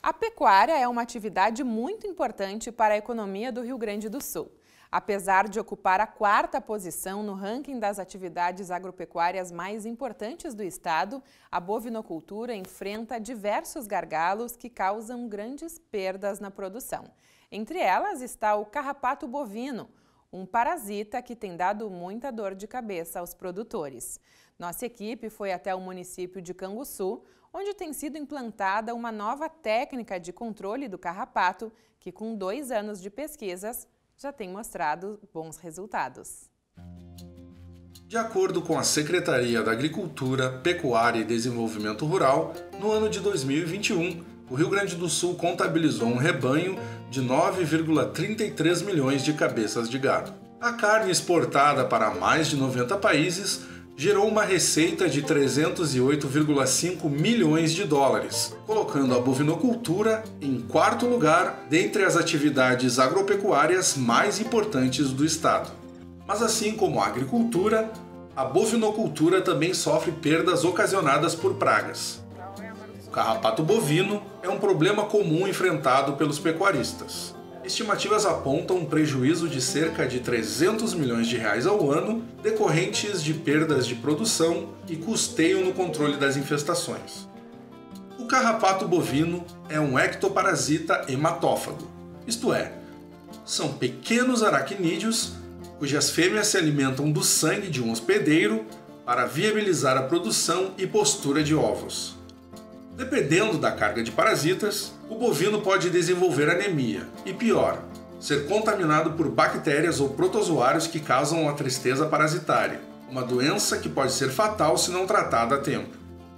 A pecuária é uma atividade muito importante para a economia do Rio Grande do Sul. Apesar de ocupar a 4ª posição no ranking das atividades agropecuárias mais importantes do estado, a bovinocultura enfrenta diversos gargalos que causam grandes perdas na produção. Entre elas está o carrapato bovino, um parasita que tem dado muita dor de cabeça aos produtores. Nossa equipe foi até o município de Canguçu, onde tem sido implantada uma nova técnica de controle do carrapato, que com 2 anos de pesquisas já tem mostrado bons resultados. De acordo com a Secretaria da Agricultura, Pecuária e Desenvolvimento Rural, no ano de 2021, o Rio Grande do Sul contabilizou um rebanho de 9,33 milhões de cabeças de gado. A carne exportada para mais de 90 países gerou uma receita de 308,5 milhões de dólares, colocando a bovinocultura em 4º lugar dentre as atividades agropecuárias mais importantes do estado. Mas assim como a agricultura, a bovinocultura também sofre perdas ocasionadas por pragas. O carrapato bovino é um problema comum enfrentado pelos pecuaristas. Estimativas apontam um prejuízo de cerca de 300 milhões de reais ao ano decorrentes de perdas de produção e custeio no controle das infestações. O carrapato bovino é um ectoparasita hematófago, isto é, são pequenos aracnídeos cujas fêmeas se alimentam do sangue de um hospedeiro para viabilizar a produção e postura de ovos. Dependendo da carga de parasitas, o bovino pode desenvolver anemia e, pior, ser contaminado por bactérias ou protozoários que causam a tristeza parasitária, uma doença que pode ser fatal se não tratada a tempo.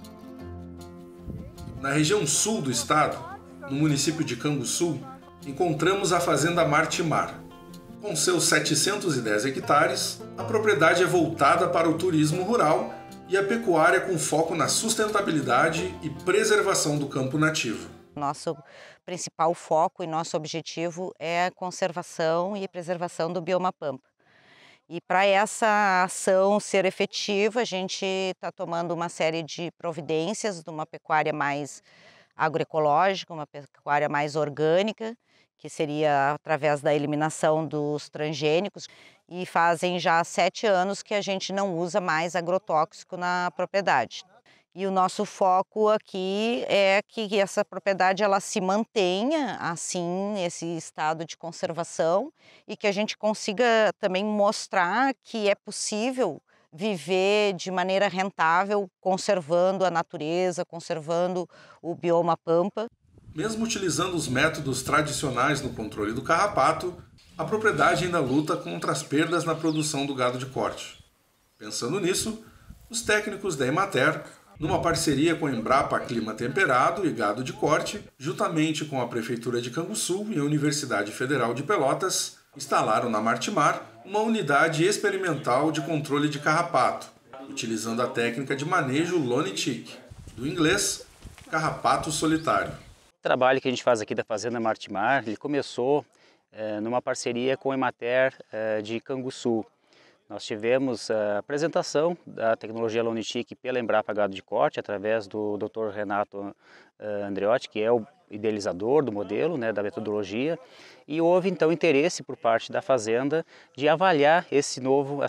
Na região sul do estado, no município de Canguçu, encontramos a fazenda Martimar. Com seus 710 hectares, a propriedade é voltada para o turismo rural e a pecuária com foco na sustentabilidade e preservação do campo nativo. Nosso principal foco e nosso objetivo é a conservação e preservação do bioma pampa. E para essa ação ser efetiva, a gente está tomando uma série de providências de uma pecuária mais agroecológica, uma pecuária mais orgânica, que seria através da eliminação dos transgênicos. E fazem já 7 anos que a gente não usa mais agrotóxico na propriedade. E o nosso foco aqui é que essa propriedade ela se mantenha assim, nesse estado de conservação, e que a gente consiga também mostrar que é possível viver de maneira rentável, conservando a natureza, conservando o bioma pampa. Mesmo utilizando os métodos tradicionais no controle do carrapato, a propriedade ainda luta contra as perdas na produção do gado de corte. Pensando nisso, os técnicos da Emater, numa parceria com a Embrapa Clima Temperado e Gado de Corte, juntamente com a Prefeitura de Canguçu e a Universidade Federal de Pelotas, instalaram na Martimar uma unidade experimental de controle de carrapato, utilizando a técnica de manejo Lone Tick, do inglês carrapato solitário. O trabalho que a gente faz aqui da Fazenda Martimar, ele começou numa parceria com a Emater de Canguçu. Nós tivemos a apresentação da tecnologia Lone Tick pela Embrapa Gado de Corte, através do Dr. Renato Andreotti, que é o idealizador do modelo, da metodologia, e houve então interesse por parte da Fazenda de avaliar essa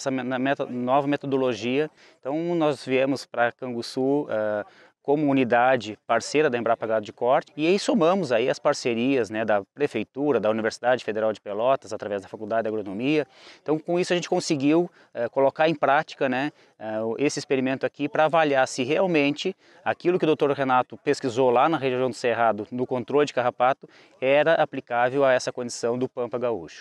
nova metodologia. Então nós viemos para Canguçu como unidade parceira da Embrapa Gado de Corte, e aí somamos aí as parcerias da Prefeitura, da Universidade Federal de Pelotas, através da Faculdade de Agronomia. Então com isso a gente conseguiu colocar em prática esse experimento aqui para avaliar se realmente aquilo que o Dr. Renato pesquisou lá na região do Cerrado, no controle de carrapato, era aplicável a essa condição do Pampa Gaúcho.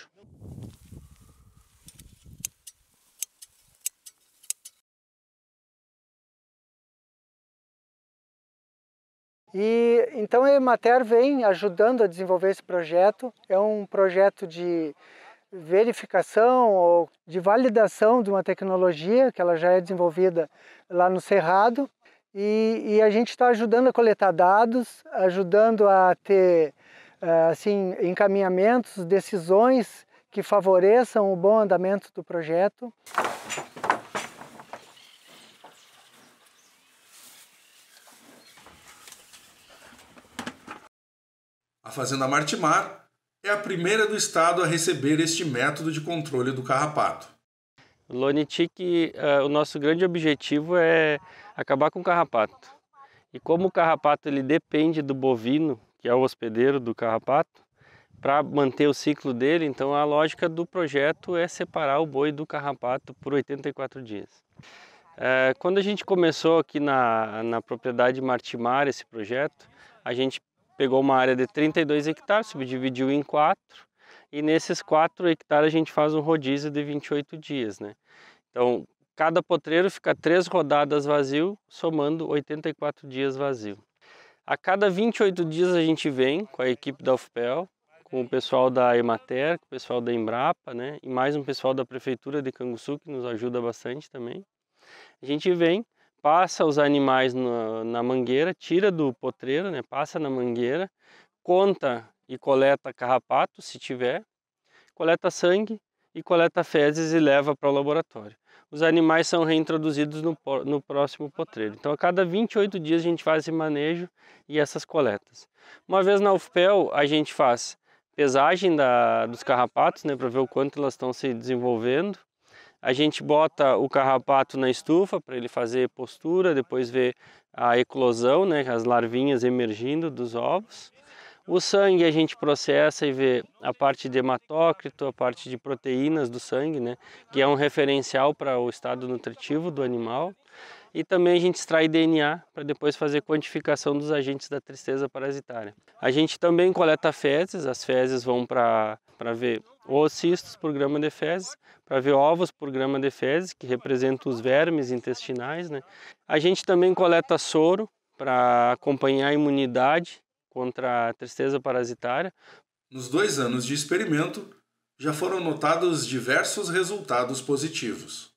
E então a Emater vem ajudando a desenvolver esse projeto. É um projeto de verificação ou de validação de uma tecnologia que ela já é desenvolvida lá no Cerrado. E a gente está ajudando a coletar dados, ajudando a ter assim, encaminhamentos, decisões que favoreçam o bom andamento do projeto. Fazenda Martimar é a primeira do estado a receber este método de controle do carrapato. O Lonitic, o nosso grande objetivo é acabar com o carrapato. E como o carrapato ele depende do bovino, que é o hospedeiro do carrapato, para manter o ciclo dele, então a lógica do projeto é separar o boi do carrapato por 84 dias. Quando a gente começou aqui na propriedade Martimar esse projeto, a gente pegou uma área de 32 hectares, subdividiu em 4, e nesses 4 hectares a gente faz um rodízio de 28 dias, né? Então, cada potreiro fica 3 rodadas vazio, somando 84 dias vazio. A cada 28 dias a gente vem com a equipe da UFPEL, com o pessoal da Emater, com o pessoal da Embrapa, né? E mais um pessoal da Prefeitura de Canguçu, que nos ajuda bastante também. A gente vem, passa os animais na mangueira, tira do potreiro, né? Passa na mangueira, conta e coleta carrapato, se tiver, coleta sangue e coleta fezes e leva para o laboratório. Os animais são reintroduzidos no próximo potreiro. Então, a cada 28 dias a gente faz esse manejo e essas coletas. Uma vez na UFPEL, a gente faz pesagem dos carrapatos, né, para ver o quanto elas estão se desenvolvendo. A gente bota o carrapato na estufa para ele fazer postura, depois ver a eclosão, né, as larvinhas emergindo dos ovos. O sangue a gente processa e vê a parte de hematócrito, a parte de proteínas do sangue, né, que é um referencial para o estado nutritivo do animal. E também a gente extrai DNA para depois fazer quantificação dos agentes da tristeza parasitária. A gente também coleta fezes, as fezes vão para ver oocistos por grama de fezes, para ver ovos por grama de fezes, que representam os vermes intestinais, né? A gente também coleta soro para acompanhar a imunidade contra a tristeza parasitária. Nos 2 anos de experimento, já foram notados diversos resultados positivos.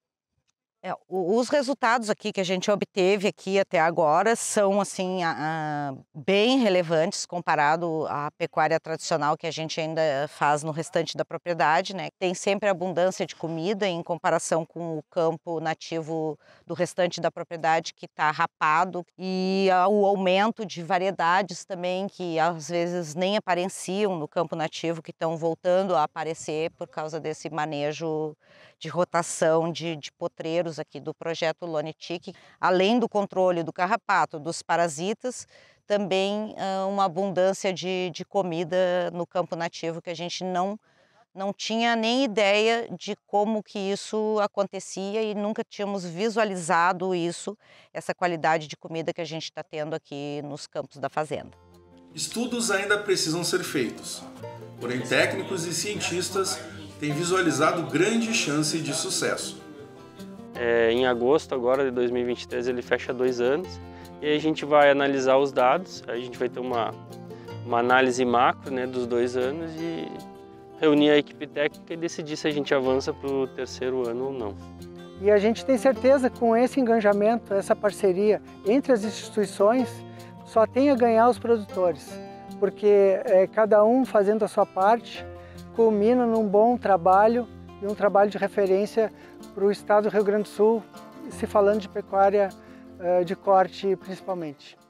Os resultados aqui que a gente obteve aqui até agora são assim bem relevantes comparado à pecuária tradicional que a gente ainda faz no restante da propriedade, né? Tem sempre abundância de comida em comparação com o campo nativo do restante da propriedade que está rapado, e o aumento de variedades também que às vezes nem apareciam no campo nativo, que estão voltando a aparecer por causa desse manejo de rotação de potreiros aqui do projeto Lonitic. Além do controle do carrapato, dos parasitas, também uma abundância de comida no campo nativo que a gente não tinha nem ideia de como que isso acontecia e nunca tínhamos visualizado isso, essa qualidade de comida que a gente está tendo aqui nos campos da fazenda. Estudos ainda precisam ser feitos, porém técnicos e cientistas têm visualizado grande chance de sucesso. Em agosto agora de 2023 ele fecha 2 anos e aí a gente vai analisar os dados, aí a gente vai ter uma análise macro, né, dos 2 anos e reunir a equipe técnica e decidir se a gente avança para o 3º ano ou não. E a gente tem certeza que com esse engajamento, essa parceria entre as instituições, só tem a ganhar os produtores, porque cada um fazendo a sua parte, culmina num bom trabalho e um trabalho de referência para o estado do Rio Grande do Sul, se falando de pecuária de corte principalmente.